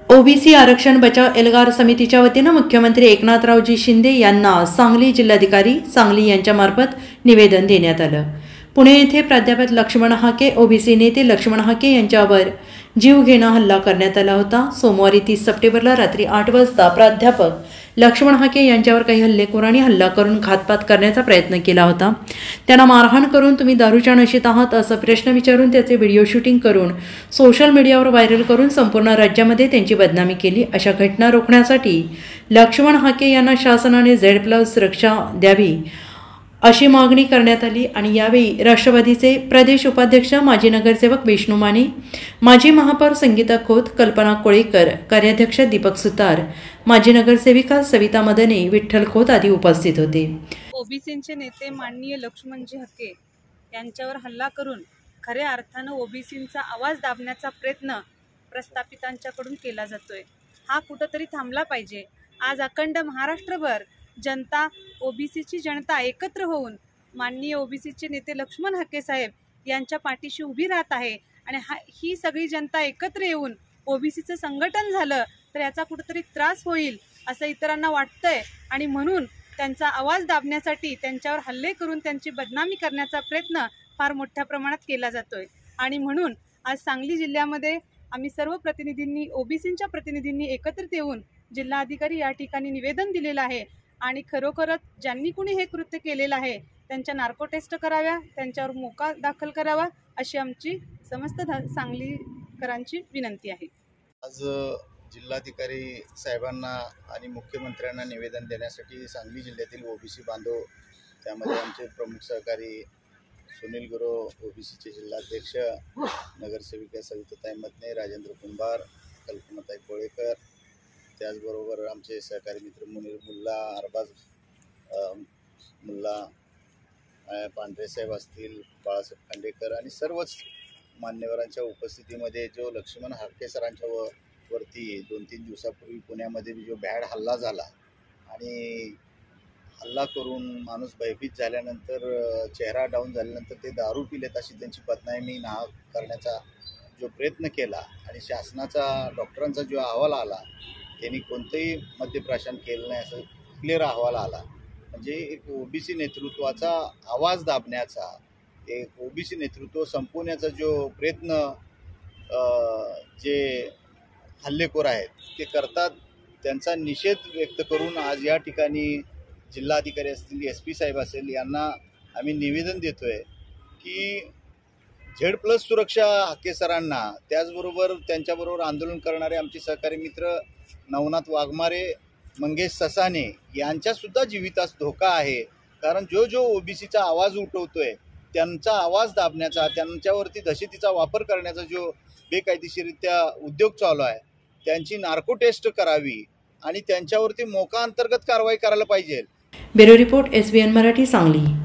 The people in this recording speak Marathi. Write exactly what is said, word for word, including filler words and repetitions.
ओबीसी आरक्षण बचाव एल्गार समितीच्या वतीनं मुख्यमंत्री एकनाथरावजी शिंदे यांना सांगली जिल्हाधिकारी सांगली यांच्यामार्फत निवेदन देण्यात आलं। पुणे येथे प्राध्यापक लक्ष्मण हाके ओबीसी नेते लक्ष्मण हाके यांच्यावर जीवघेणा हल्ला करण्यात आला होता। सोमवारी तीस सप्टेंबरला रात्री आठ वाजता प्राध्यापक लक्ष्मण हाके यांच्यावर काही हल्लेखोरांनी हल्ला करून घातपात करण्याचा प्रयत्न केला होता। त्यांना मारहाण करून तुम्ही दारूच्या नशेत आहात असा प्रश्न विचारून त्याचे व्हिडिओ शूटिंग करून सोशल मीडियावर व्हायरल करून संपूर्ण राज्यामध्ये त्यांची बदनामी केली। अशा घटना रोखण्यासाठी लक्ष्मण हाके यांना शासनाने झेड प्लस सुरक्षा द्यावी अशी मागणी करण्यात आली। आणि यावेळी राष्ट्रवादीचे प्रदेश उपाध्यक्ष माजी नगरसेवक विष्णू माने, माजी महापौर संगीता खोत, कल्पना कोळेकर, कार्याध्यक्ष दीपक सुतार, माजी नगरसेविका सविता मदने, विठ्ठल खोत आदी उपस्थित होते। ओबीसीचे नेते माननीय लक्ष्मणजी हाके यांच्यावर हल्ला करून खऱ्या अर्थानं ओबीसींचा आवाज दाबण्याचा प्रयत्न प्रस्थापितांच्याकडून केला जातोय। हा कुठंतरी थांबला पाहिजे। आज अखंड महाराष्ट्रभर जनता, ओबीसीची जनता एकत्र होऊन माननीय ओबीसीचे नेते लक्ष्मण हाके साहेब यांच्या पाठीशी उभी राहत आहे। आणि हा ही सगळी जनता एकत्र येऊन ओबीसीचं संघटन झालं तर याचा कुठेतरी त्रास होईल असं इतरांना वाटतंय। आणि म्हणून त्यांचा आवाज दाबण्यासाठी त्यांच्यावर हल्ले करून त्यांची बदनामी करण्याचा प्रयत्न फार मोठ्या प्रमाणात केला जातोय। आणि म्हणून आज सांगली जिल्ह्यामध्ये आम्ही सर्व प्रतिनिधींनी, ओबीसींच्या प्रतिनिधींनी एकत्रित येऊन जिल्हाधिकारी या ठिकाणी निवेदन दिलेलं आहे। आणि खरोखरच ज्यांनी कुणी हे कृत्य केलेलं आहे त्यांच्या नार्को टेस्ट कराव्या, त्यांच्यावर मोका दाखल करावा अशी आमची समस्त सांगलीकरांची विनंती आहे। आज जिल्हाधिकारी साहेबांना आणि मुख्यमंत्र्यांना निवेदन देण्यासाठी सांगली जिल्ह्यातील ओबीसी बांधव, त्यामध्ये आमचे प्रमुख सहकारी सुनील गुरव, ओबीसीचे जिल्हाध्यक्ष, नगरसेविका सविताताई मदने, राजेंद्र कुंभार, कल्पनाताई कोळेकर, त्याचबरोबर आमचे सहकारी मित्र मुनीर मुल्ला, अरबाज मुल्ला, पांढरेसाहेब असतील, बाळासाहेब खांडेकर आणि सर्वच मान्यवरांच्या उपस्थितीमध्ये जो लक्ष्मण हाके सरांच्या व वरती दोन तीन दिवसापूर्वी पुण्यामध्ये जो भॅड हल्ला झाला आणि हल्ला करून माणूस भयभीत झाल्यानंतर, चेहरा डाऊन झाल्यानंतर ते दारू पिलेत अशी त्यांची बदनामी नाहक करण्याचा जो प्रयत्न केला आणि शासनाचा, डॉक्टरांचा जो अहवाल आला त्यांनी कोणतंही मद्यप्राशन केलं नाही असं क्लिअर अहवाल आला। म्हणजे एक ओबीसी नेतृत्वाचा आवाज दाबण्याचा, एक ओबीसी नेतृत्व संपवण्याचा जो प्रयत्न जे हल्लेखोर आहेत ते करतात, त्यांचा निषेध व्यक्त करून आज या ठिकाणी जिल्हाधिकारी असतील, एस पी साहेब असेल यांना आम्ही निवेदन देतोय की झेड प्लस सुरक्षा हाके सरांना, त्याचबरोबर त्यांच्याबरोबर आंदोलन करणारे आमचे सहकारी मित्र नवनाथ वाघमारे, मंगेश ससाने यांच्यासुद्धा जीवितास धोका आहे। कारण जो जो ओबीसीचा आवाज उठवतोय त्यांचा आवाज दाबण्याचा, त्यांच्यावरती दहशतीचा वापर करण्याचा जो बेकायदेशीररित्या उद्योग चालू आहे, त्यांची नार्को टेस्ट करावी आणि त्यांच्यावरती मोका अंतर्गत कारवाई करायला पाहिजे। Bureau report, S B N Marathi, Sangli.